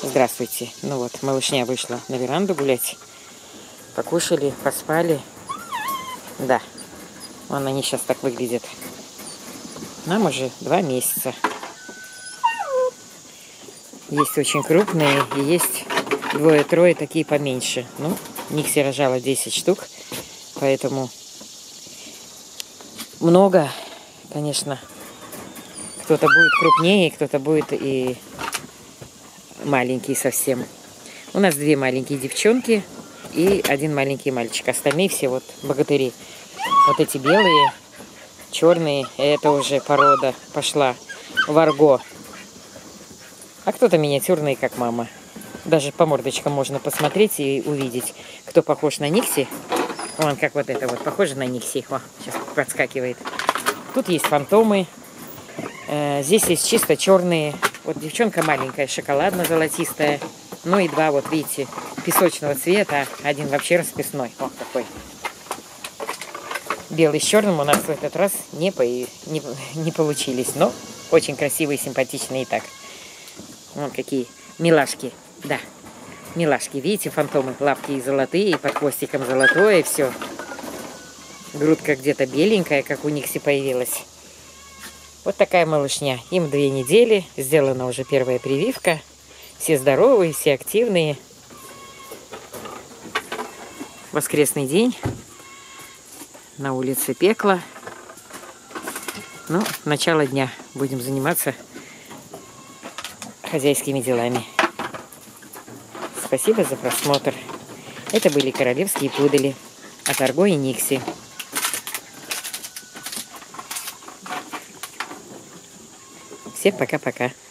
Здравствуйте. Ну вот, малышня вышла на веранду гулять. Покушали, поспали. Да, вон они сейчас так выглядят. Нам уже 2 месяца. Есть очень крупные и есть 2-3 такие поменьше. Ну, Никси рожала 10 штук, поэтому много, конечно. Кто-то будет крупнее, кто-то будет и маленький совсем. У нас 2 маленькие девчонки и 1 маленький мальчик. Остальные все вот богатыри. Вот эти белые, черные, это уже порода пошла варго. А кто-то миниатюрный, как мама. Даже по мордочкам можно посмотреть и увидеть, кто похож на Никси. Вон, как вот это вот, похоже на Никси. О, сейчас подскакивает. Тут есть фантомы. Здесь есть чисто черные. Вот девчонка маленькая, шоколадно-золотистая. Ну и 2, вот видите, песочного цвета. 1 вообще расписной. О, такой. Белый с черным у нас в этот раз не получились. Но очень красивые, симпатичные и так. Вон какие милашки. Да, милашки. Видите, фантомы? Лапки золотые, под хвостиком золотое, все. Грудка где-то беленькая, как у Никси появилась. Вот такая малышня. Им 2 недели. Сделана уже первая прививка. Все здоровые, все активные. Воскресный день. На улице пекло. Ну, начало дня. Будем заниматься хозяйскими делами. Спасибо за просмотр. Это были королевские пудели от Арго и Никси. Всем пока-пока.